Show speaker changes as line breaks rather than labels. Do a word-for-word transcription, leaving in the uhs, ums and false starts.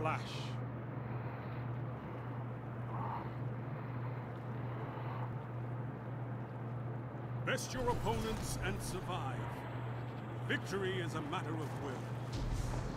flash. Best your opponents and survive. Victory is a matter of will.